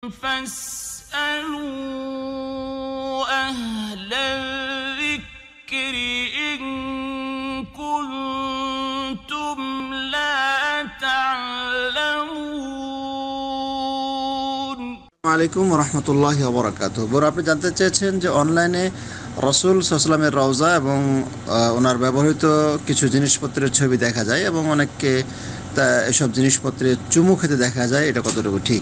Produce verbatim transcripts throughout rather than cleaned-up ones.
فاسألوا أهل الذكر إن كنتم لا تعلمون আলাইকুম রহমতুল্লাহি ওয়া বারাকাতুহু। বড় আপনি জানতে চেয়েছেন যে অনলাইনে রাসূল সাল্লাল্লাহু আলাইহি ওয়াসাল্লামের রওজা এবং ওনার ব্যবহৃত কিছু জিনিসপত্রের ছবি দেখা যায় এবং অনেককে তা এসব জিনিসপত্রে চুমু খেতে দেখা যায়, এটা কতটুকু ঠিক?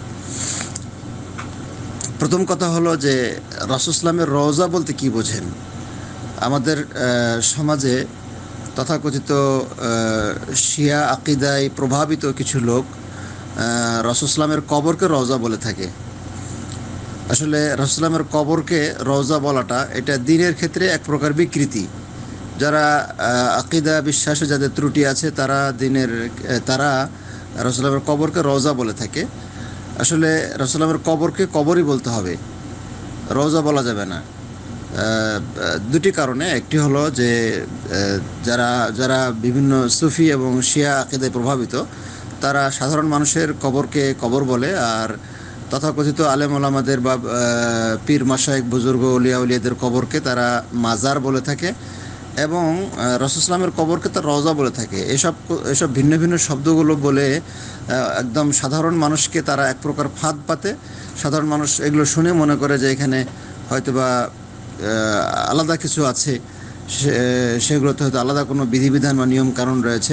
প্রথম কথা হলো যে রাসূল সাল্লামের রওজা বলতে কি বোঝেন? আমাদের সমাজে তথাকথিত শিয়া আকিদায় প্রভাবিত কিছু লোক রাসূল সাল্লামের কবরকে রওজা বলে থাকে। আসলে রাসূল সাল্লামের কবরকে রওজা বলাটা এটা দ্বীনের ক্ষেত্রে এক প্রকার বিকৃতি। যারা আকিদা বিশ্বাসে যাদের ত্রুটি আছে তারা দ্বীনের তারা রাসূল সাল্লামের কবরকে রওজা বলে থাকে। আসলে রাসূল সাল্লামের কবরকে কবরই বলতে হবে, রওজা বলা যাবে না। দুটি কারণে, একটি হলো যে যারা যারা বিভিন্ন সুফি এবং শিয়া আকিদায় প্রভাবিত তারা সাধারণ মানুষের কবরকে কবর বলে, আর তথাকথিত আলেম ওলামাদের বা পীর মাশায়েখ বুজুর্গ ওলিয়া উলিয়াদের কবরকে তারা মাজার বলে থাকে এবং রাসূল সাল্লামের কবরকে তারা রওজা বলে থাকে। এসব এসব ভিন্ন ভিন্ন শব্দগুলো বলে একদম সাধারণ মানুষকে তারা এক প্রকার ফাঁদ পাতে। সাধারণ মানুষ এগুলো শুনে মনে করে যে এখানে হয়তোবা আলাদা কিছু আছে, সেগুলোতে হয়তো আলাদা কোনো বিধিবিধান বা নিয়ম কারণ রয়েছে,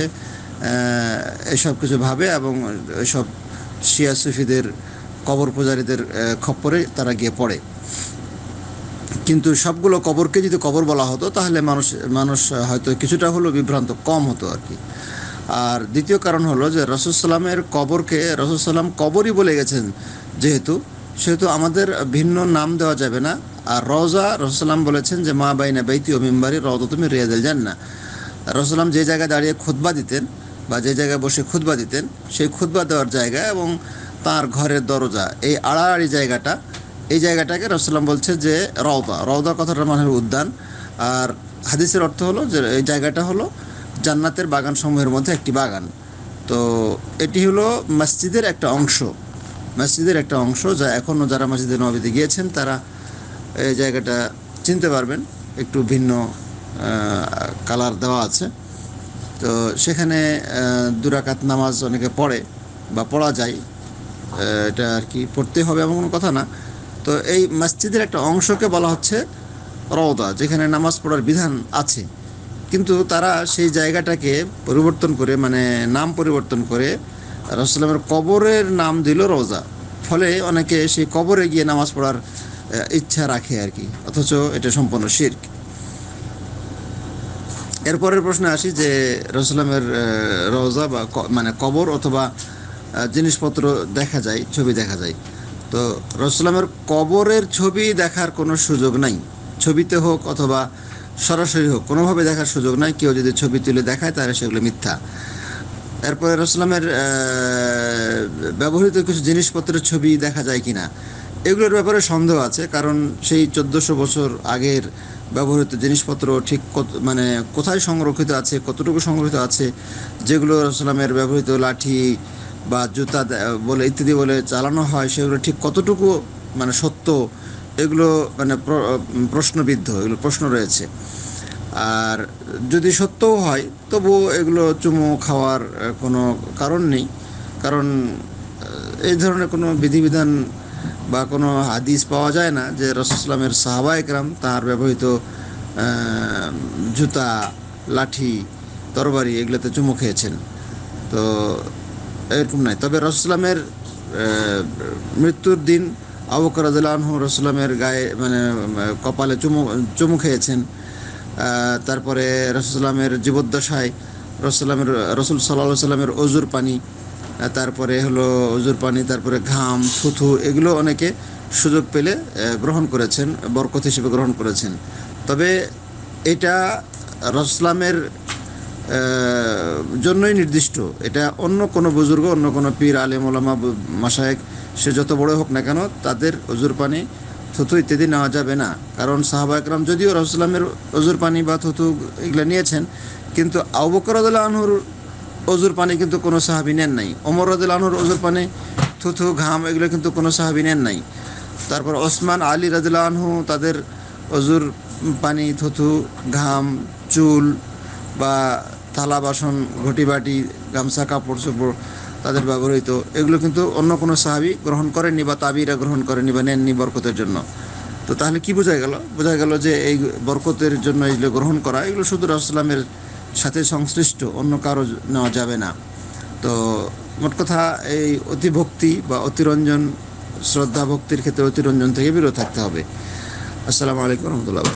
এসব কিছু ভাবে এবং এসব শিয়া সুফিদের কবর পূজারীদের খপ্পরে তারা গিয়ে পড়ে। কিন্তু সবগুলো কবরকে যদি কবর বলা হতো তাহলে মানুষ মানুষ হয়তো কিছুটা হলেও বিভ্রান্ত কম হতো আর কি। আর দ্বিতীয় কারণ হলো যে রাসূল সাল্লামের কবরকে রাসূল সাল্লাম কবরই বলে গেছেন যেহেতু, সেহেতু আমাদের ভিন্ন নাম দেওয়া যাবে না। আর রওজা রাসূল সাল্লাম বলেছেন যে মা বাইনা বাইতি ও মিম্বারি রওযাতুম মিন রিয়াদিল জান্নাহ। রাসূল সাল্লাম যে জায়গায় দাঁড়িয়ে খুতবা দিতেন বা যে জায়গায় বসে খুতবা দিতেন সেই খুতবা দেওয়ার জায়গা এবং তার ঘরের দরজা, এই আড়াআড়ি জায়গাটা, এই জায়গাটাকে রাসূল সাল্লাম বলছে যে রওদা। রওদা কথাটার মানে হলো উদ্যান, আর হাদিসের অর্থ হলো যে এই জায়গাটা হলো জান্নাতের বাগানসমূহের মধ্যে একটি বাগান। তো এটি হলো মসজিদের একটা অংশ, মসজিদের একটা অংশ যা এখনও যারা মসজিদে নববীতে গিয়েছেন তারা এই জায়গাটা চিনতে পারবেন, একটু ভিন্ন কালার দেওয়া আছে। তো সেখানে দু রাকাত নামাজ অনেকে পড়ে বা পড়া যায়, এটা আর কি পড়তে হবে এমন কোনো কথা না। তো এই মসজিদের একটা অংশকে বলা হচ্ছে রওদা, যেখানে নামাজ পড়ার বিধান আছে, কিন্তু তারা সেই জায়গাটাকে পরিবর্তন করে, মানে নাম পরিবর্তন করে রাসূল সাল্লামের কবরের নাম দিল রওজা। ফলে অনেকে সেই কবরে গিয়ে নামাজ পড়ার ইচ্ছা রাখে আর কি, অথচ এটা সম্পূর্ণ শিরক। এরপরের প্রশ্নে আসি যে রাসূল সাল্লামের রওজা বা মানে কবর অথবা জিনিসপত্র দেখা যায়, ছবি দেখা যায়। তো রাসূল সাল্লামের কবরের ছবি দেখার কোনো সুযোগ নাই, ছবিতে হোক অথবা সরাসরি হোক, কোনোভাবে দেখার সুযোগ নাই। কেউ যদি ছবি তুলে দেখায় তাহলে সেগুলো মিথ্যা। এরপরে রাসূল সাল্লামের ব্যবহৃত কিছু জিনিসপত্রের ছবি দেখা যায় কিনা, এগুলোর ব্যাপারে সন্দেহ আছে, কারণ সেই চোদ্দোশো বছর আগের ব্যবহৃত জিনিসপত্র ঠিক মানে কোথায় সংরক্ষিত আছে, কতটুকু সংরক্ষিত আছে, যেগুলো রাসূল সাল্লামের ব্যবহৃত লাঠি বা জুতা বলে ইত্যাদি বলে চালানো হয়, সেগুলো ঠিক কতটুকু মানে সত্য, এগুলো মানে প্রশ্নবিদ্ধ, এগুলো প্রশ্ন রয়েছে। আর যদি সত্যও হয় তবুও এগুলো চুমু খাওয়ার কোনো কারণ নেই, কারণ এই ধরনের কোনো বিধিবিধান বা কোনো হাদিস পাওয়া যায় না যে রাসূল সাল্লামের সাহাবায়ে কেরাম তার ব্যবহৃত জুতা, লাঠি, তরবারি এগুলোতে চুমু খেয়েছেন। তো এরকম নাই। তবে রাসূল সাল্লামের মৃত্যুর দিন আবু বকর রাদিয়াল্লাহু আনহু রাসূল সাল্লামের গায়ে মানে কপালে চুমু চুমু খেয়েছেন। তারপরে রাসূল সাল্লামের জীবদ্দশায় রাসূল সাল্লামের রাসূল সাল্লাল্লাহু আলাইহি সাল্লামের ওযুর পানি, তারপরে হলো ওযুর পানি, তারপরে ঘাম, থুথু, এগুলো অনেকে সুযোগ পেলে গ্রহণ করেছেন, বরকত হিসেবে গ্রহণ করেছেন। তবে এটা রাসূল সাল্লামের জন্যই নির্দিষ্ট, এটা অন্য কোনো বুজুর্গ, অন্য কোনো পীর, আলেম, ওলামা, মাশায়েখ সে যত বড় হোক না কেন তাদের ওযুর পানি, থুতু ইত্যাদি নেওয়া যাবে না। কারণ সাহাবা একরাম যদিও রাসূল সাল্লামের ওযুর পানি বা থুতু এগুলো নিয়েছেন, কিন্তু আবু বকর রাদিয়াল্লাহু আনহুর ওযুর পানি কিন্তু কোনো সাহাবী নেন নাই। ওমর রাদিয়াল্লাহু আনহুর ওযুর পানি থুথু ঘাম এগুলো কিন্তু কোনো সাহাবী নেন নাই। তারপর ওসমান আলী রাদিয়াল্লাহু আনহু তাদের অজুর পানি, থুথু, ঘাম, চুল বা থালা বাসন, ঘটি বাটি, গামছা, কাপড় চোপড় তাদের ব্যবহৃত, এগুলো কিন্তু অন্য কোনো সাহাবী গ্রহণ করেননি বা তাবিরা গ্রহণ করেননি বা নেননি বরকতের জন্য। তো তাহলে কি বোঝা গেল? বোঝা গেল যে এই বরকতের জন্য এগুলো গ্রহণ করা, এগুলো শুধু রাসূলুল্লাহ সাল্লাল্লাহু আলাইহি ওয়াসাল্লামের সাথে সংশ্লিষ্ট, অন্য কারো নেওয়া যাবে না। তো মোট কথা এই অতিভক্তি বা অতিরঞ্জন, শ্রদ্ধা ভক্তির ক্ষেত্রে অতিরঞ্জন থেকে বিরত থাকতে হবে। আসসালামু আলাইকুম ওয়া রাহমাতুল্লাহ।